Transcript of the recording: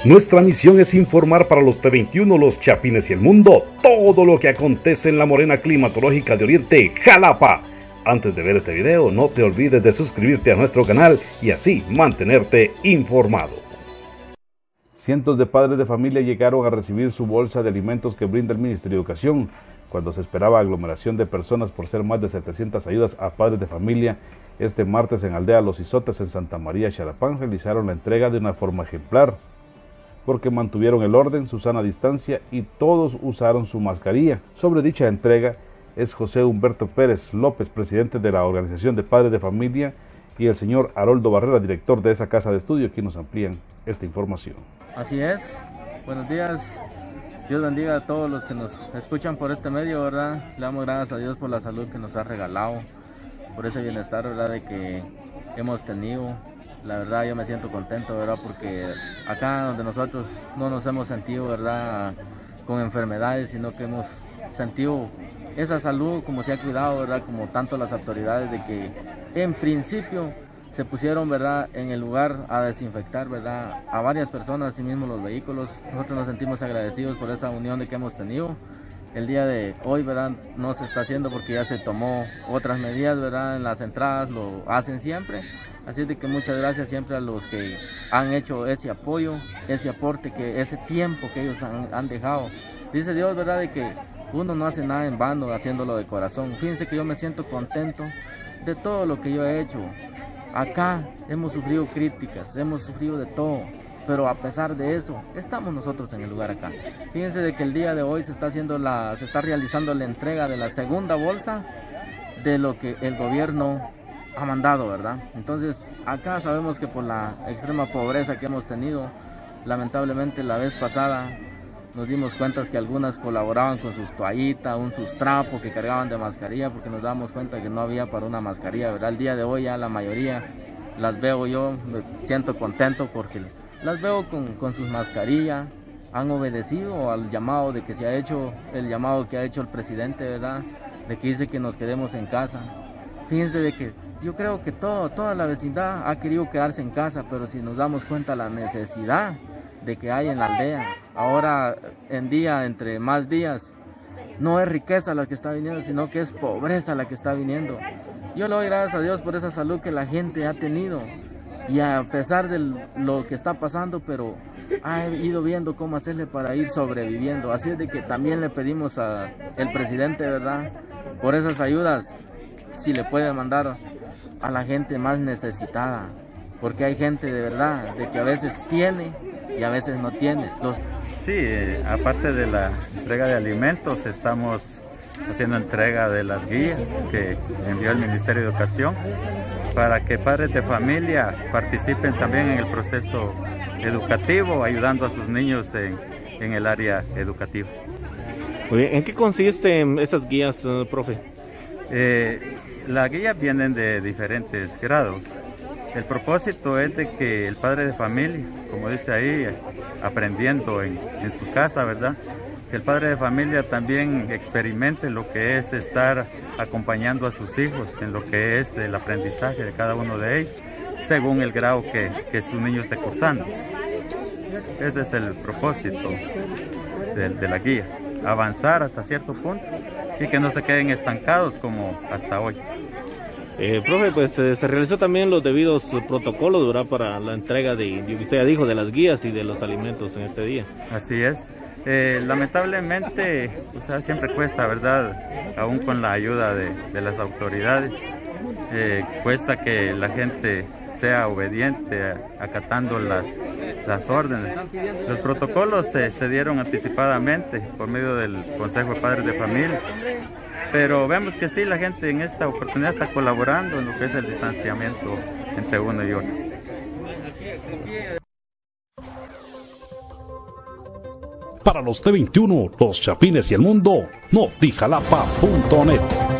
Nuestra misión es informar para los T21, los Chapines y el mundo todo lo que acontece en la morena climatológica de Oriente, Jalapa. Antes de ver este video, no te olvides de suscribirte a nuestro canal y así mantenerte informado. Cientos de padres de familia llegaron a recibir su bolsa de alimentos que brinda el Ministerio de Educación. Cuando se esperaba aglomeración de personas por ser más de 700 ayudas a padres de familia, este martes en Aldea Los Izotes en Santa María, Xarapán, realizaron la entrega de una forma ejemplar, porque mantuvieron el orden, su sana distancia y todos usaron su mascarilla. Sobre dicha entrega es José Humberto Pérez López, presidente de la Organización de Padres de Familia, y el señor Haroldo Barrera, director de esa casa de estudio, quienes nos amplían esta información. Así es, buenos días, Dios bendiga a todos los que nos escuchan por este medio, ¿verdad? Le damos gracias a Dios por la salud que nos ha regalado, por ese bienestar, ¿verdad?, de que hemos tenido. La verdad yo me siento contento, ¿verdad?, porque acá donde nosotros no nos hemos sentido, ¿verdad?, con enfermedades, sino que hemos sentido esa salud como se ha cuidado, ¿verdad?, como tanto las autoridades de que en principio se pusieron, ¿verdad?, en el lugar a desinfectar, ¿verdad?, a varias personas, así mismo los vehículos. Nosotros nos sentimos agradecidos por esa unión de que hemos tenido. El día de hoy, ¿verdad?, no se está haciendo porque ya se tomó otras medidas, ¿verdad?, en las entradas lo hacen siempre. Así de que muchas gracias siempre a los que han hecho ese apoyo, ese aporte, ese tiempo que ellos han dejado. Dice Dios, ¿verdad?, de que uno no hace nada en vano haciéndolo de corazón. Fíjense que yo me siento contento de todo lo que yo he hecho. Acá hemos sufrido críticas, hemos sufrido de todo, pero a pesar de eso, estamos nosotros en el lugar acá. Fíjense de que el día de hoy se está realizando la entrega de la segunda bolsa de lo que el gobierno ha mandado, ¿verdad? Entonces, acá sabemos que por la extrema pobreza que hemos tenido, lamentablemente la vez pasada nos dimos cuenta que algunas colaboraban con sus toallitas, sus trapos que cargaban de mascarilla, porque nos damos cuenta que no había para una mascarilla, ¿verdad? El día de hoy ya la mayoría las veo, yo me siento contento porque las veo con sus mascarillas, han obedecido al llamado de que se ha hecho, el llamado que ha hecho el presidente, ¿verdad?, de que dice que nos quedemos en casa. Fíjense de que yo creo que toda la vecindad ha querido quedarse en casa, pero si nos damos cuenta la necesidad de que hay en la aldea, ahora en día, entre más días, no es riqueza la que está viniendo, sino que es pobreza la que está viniendo. Yo le doy gracias a Dios por esa salud que la gente ha tenido, y a pesar de lo que está pasando, pero ha ido viendo cómo hacerle para ir sobreviviendo. Así es de que también le pedimos al presidente, ¿verdad?, por esas ayudas, si le puede mandar a la gente más necesitada, porque hay gente de verdad, de que a veces tiene y a veces no tiene. Sí, aparte de la entrega de alimentos, estamos haciendo entrega de las guías que envió el Ministerio de Educación para que padres de familia participen también en el proceso educativo, ayudando a sus niños en el área educativa. Muy bien. ¿En qué consisten esas guías, profe? Las guías vienen de diferentes grados. El propósito es de que el padre de familia, como dice ahí, aprendiendo en su casa, ¿verdad?, que el padre de familia también experimente lo que es estar acompañando a sus hijos en lo que es el aprendizaje de cada uno de ellos, según el grado que su niño esté cursando. Ese es el propósito de las guías, avanzar hasta cierto punto y que no se queden estancados como hasta hoy. Profe, pues se realizó también los debidos protocolos, ¿verdad?, para la entrega de, usted ya dijo, de las guías y de los alimentos en este día. Así es. Lamentablemente, o sea, siempre cuesta, ¿verdad?, aún con la ayuda de las autoridades, cuesta que la gente sea obediente, acatando las órdenes. Los protocolos se dieron anticipadamente por medio del Consejo de Padres de Familia, pero vemos que sí, la gente en esta oportunidad está colaborando en lo que es el distanciamiento entre uno y otro. Para los T21, los Chapines y el mundo, notijalapa.net.